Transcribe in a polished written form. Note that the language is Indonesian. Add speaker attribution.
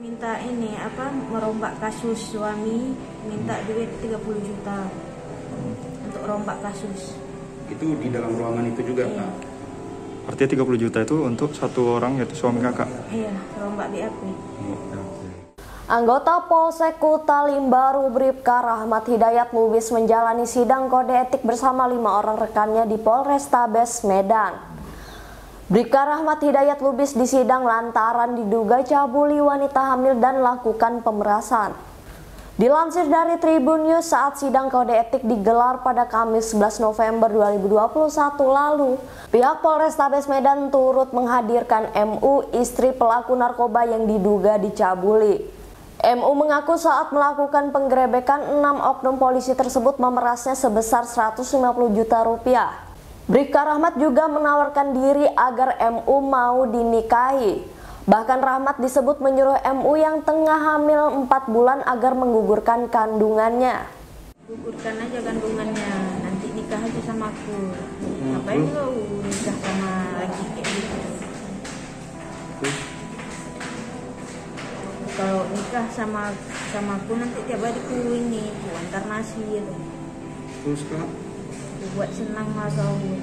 Speaker 1: Minta ini merombak kasus suami, minta duit 30 juta untuk rombak kasus.
Speaker 2: Itu di dalam ruangan itu juga,
Speaker 1: iya.
Speaker 2: Kak?
Speaker 3: Artinya 30 juta itu untuk satu orang, yaitu suami kakak?
Speaker 1: Iya, rombak BAP.
Speaker 4: Anggota Polsek Kuta Limbaru Bribka Rahmat Hidayat Lubis menjalani sidang kode etik bersama 5 orang rekannya di Polrestabes Medan. Bribka Rahmat Hidayat Lubis disidang lantaran diduga cabuli wanita hamil dan lakukan pemerasan. Dilansir dari Tribun News, saat sidang kode etik digelar pada Kamis 11 November 2021 lalu, pihak Polrestabes Medan turut menghadirkan MU, istri pelaku narkoba yang diduga dicabuli. MU mengaku saat melakukan penggerebekan 6 oknum polisi tersebut memerasnya sebesar 150 juta rupiah. Bribka Rahmat juga menawarkan diri agar MU mau dinikahi. Bahkan Rahmat disebut menyuruh MU yang tengah hamil 4 bulan agar menggugurkan kandungannya.
Speaker 1: Gugurkan aja kandungannya, nanti nikah aja sama aku. Ngapain kau nikah sama laki kayak gitu? Kalau nikah sama aku nanti tiap hari ku ini, ku antar nasi gitu.
Speaker 2: Terus, Kak?
Speaker 1: Ku buat senang lah kau.